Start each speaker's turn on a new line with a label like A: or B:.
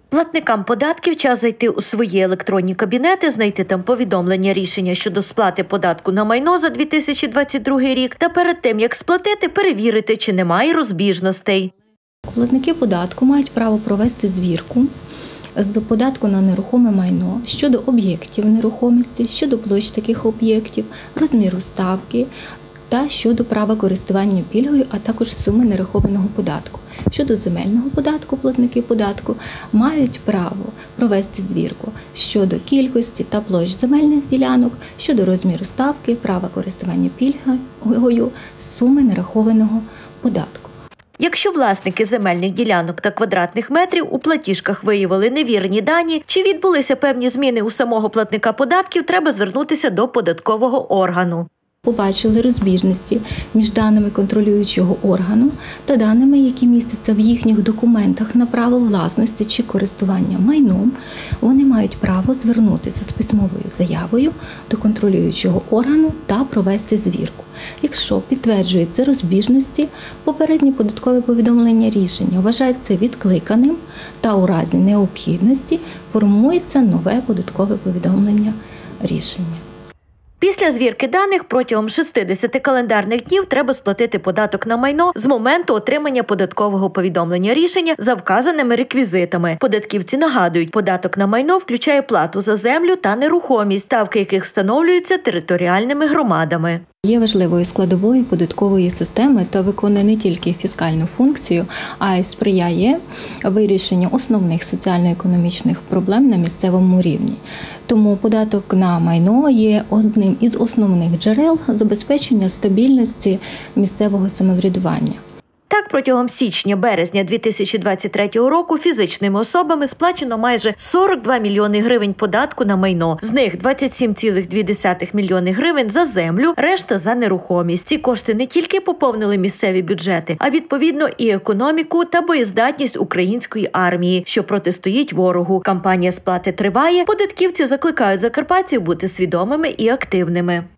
A: Платникам податків час зайти у свої електронні кабінети, знайти там повідомлення рішення щодо сплати податку на майно за 2022 рік та перед тим, як сплатити, перевірити, чи немає розбіжностей.
B: Платники податку мають право провести звірку з податку на нерухоме майно щодо об'єктів нерухомості, щодо площ таких об'єктів, розміру ставки та щодо права користування пільгою, а також суми нерахованого податку. Щодо земельного податку, платники податку мають право провести звірку щодо кількості та площ земельних ділянок, щодо розміру ставки, права користування пільгою, суми нерахованого податку.
A: Якщо власники земельних ділянок та квадратних метрів у платіжках виявили невірні дані чи відбулися певні зміни у самого платника податків, треба звернутися до податкового органу.
B: Побачили розбіжності між даними контролюючого органу та даними, які містяться в їхніх документах на право власності чи користування майном, вони мають право звернутися з письмовою заявою до контролюючого органу та провести звірку. Якщо підтверджуються розбіжності, попереднє податкове повідомлення рішення вважається відкликаним та у разі необхідності формується нове податкове повідомлення рішення.
A: Після звірки даних протягом 60 календарних днів треба сплатити податок на майно з моменту отримання податкового повідомлення рішення за вказаними реквізитами. Податківці нагадують, податок на майно включає плату за землю та нерухомість, ставки яких встановлюються територіальними громадами.
B: Є важливою складовою податкової системи та виконує не тільки фіскальну функцію, а й сприяє вирішенню основних соціально-економічних проблем на місцевому рівні. Тому податок на майно є одним із основних джерел забезпечення стабільності місцевого самоврядування.
A: Так, протягом січня-березня 2023 року фізичними особами сплачено майже 42 мільйони гривень податку на майно. З них 27,2 мільйони гривень за землю, решта за нерухомість. Ці кошти не тільки поповнили місцеві бюджети, а відповідно і економіку та боєздатність української армії, що протистоїть ворогу. Кампанія сплати триває. Податківці закликають закарпатців бути свідомими і активними.